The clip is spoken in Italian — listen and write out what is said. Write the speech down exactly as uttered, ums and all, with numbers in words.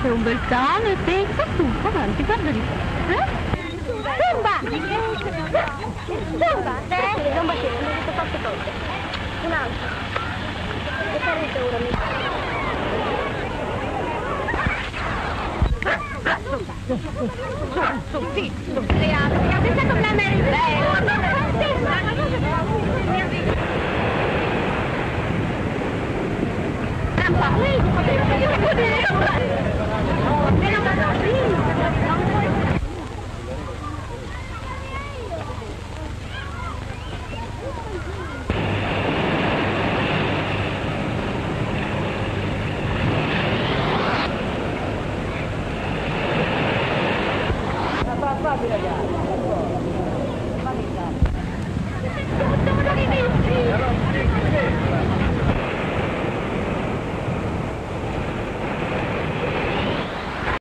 C'è un bel cane, pensa tu, avanti, guarda di te. Eh? Zumba! Zumba! Eh? Zumba sì, l'ho detto quattro volte. Un altro. E farete ora mi Su, su, sì, su. Le altre. Ha pensato che la Mary Fabio ragazzi.